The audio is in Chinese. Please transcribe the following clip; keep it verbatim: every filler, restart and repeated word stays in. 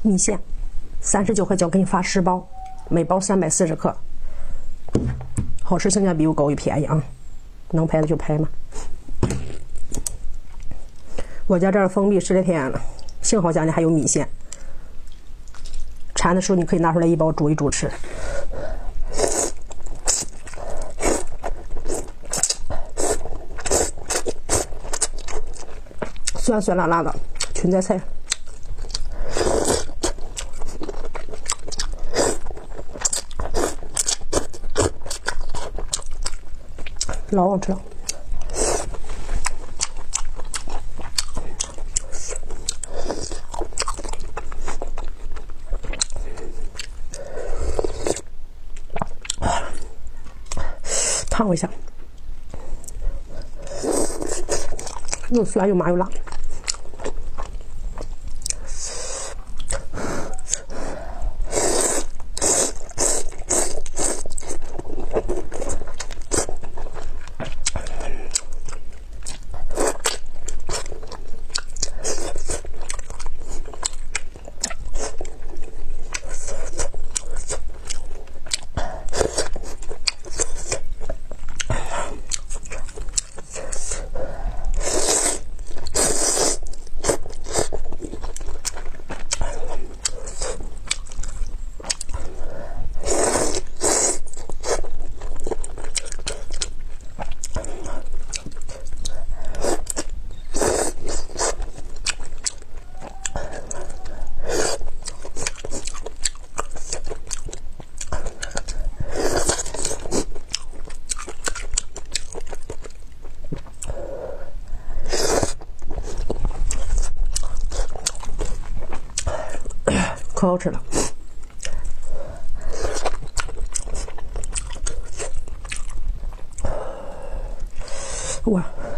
米线，三十九块九给你发十包，每包三百四十克，好吃，性价比又高又便宜啊！能拍的就拍嘛。我家这儿封闭十来天了，幸好家里还有米线，馋的时候你可以拿出来一包煮一煮吃。酸酸辣辣的裙菜菜，老好吃了。烫一下，又酸又麻又辣。可好吃了。哇！